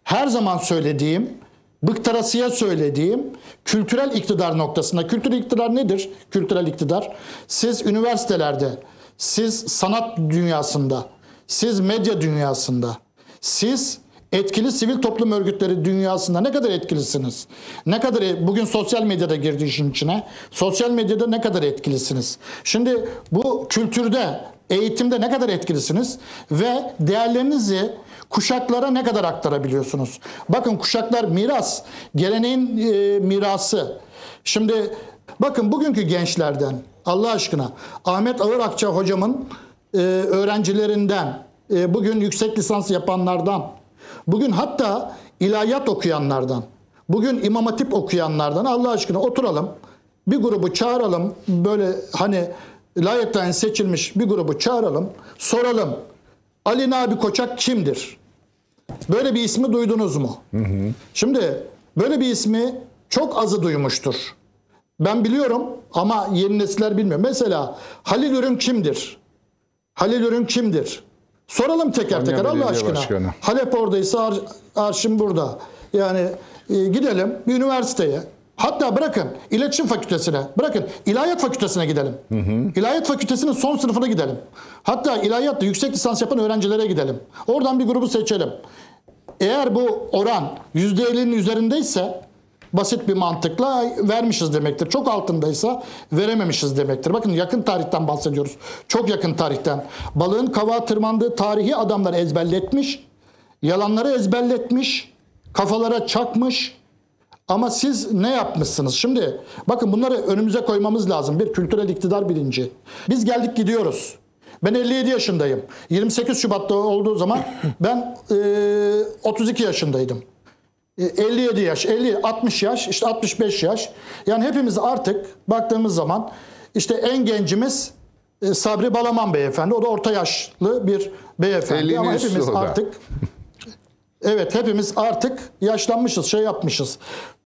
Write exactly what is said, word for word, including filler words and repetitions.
her zaman söylediğim, bıktarasıya söylediğim kültürel iktidar noktasında. Kültürel iktidar nedir? Kültürel iktidar. Siz üniversitelerde, siz sanat dünyasında, siz medya dünyasında, siz etkili sivil toplum örgütleri dünyasında ne kadar etkilisiniz? Ne kadar bugün sosyal medyada girdi işin içine? Sosyal medyada ne kadar etkilisiniz? Şimdi bu kültürde, eğitimde ne kadar etkilisiniz? Ve değerlerinizi kuşaklara ne kadar aktarabiliyorsunuz? Bakın kuşaklar miras, geleneğin e, mirası. Şimdi bakın bugünkü gençlerden Allah aşkına Ahmet Ağır Akça hocamın e, öğrencilerinden, e, bugün yüksek lisans yapanlardan, bugün hatta ilahiyat okuyanlardan, bugün İmam Hatip okuyanlardan Allah aşkına oturalım, bir grubu çağıralım, böyle hani layıktan seçilmiş bir grubu çağıralım, soralım. Ali Nabi Koçak kimdir? Böyle bir ismi duydunuz mu? Hı hı. Şimdi böyle bir ismi çok azı duymuştur. Ben biliyorum ama yeni nesiller bilmiyor. Mesela Halil Ürün kimdir? Halil Ürün kimdir? Soralım teker teker Allah aşkına. Başkanı. Halep oradaysa ar arşım burada. Yani e, gidelim bir üniversiteye. Hatta bırakın iletişim fakültesine, bırakın ilahiyat fakültesine gidelim. Hı hı. İlahiyat fakültesinin son sınıfına gidelim. Hatta ilahiyatta yüksek lisans yapan öğrencilere gidelim. Oradan bir grubu seçelim. Eğer bu oran yüzde ellinin üzerindeyse basit bir mantıkla vermişiz demektir. Çok altındaysa verememişiz demektir. Bakın yakın tarihten bahsediyoruz. Çok yakın tarihten. Balığın kavağa tırmandığı tarihi adamlar ezberletmiş. Yalanları ezberletmiş. Kafalara çakmış. Ama siz ne yapmışsınız? Şimdi bakın bunları önümüze koymamız lazım. Bir kültürel iktidar bilinci. Biz geldik gidiyoruz. Ben elli yedi yaşındayım. yirmi sekiz Şubat'ta olduğu zaman ben e, otuz iki yaşındaydım. E, elli yedi yaş, elli, altmış yaş, işte altmış beş yaş. Yani hepimiz artık baktığımız zaman işte en gencimiz e, Sabri Balaman beyefendi. O da orta yaşlı bir beyefendi. Ama hepimiz artık evet hepimiz artık yaşlanmışız, şey yapmışız.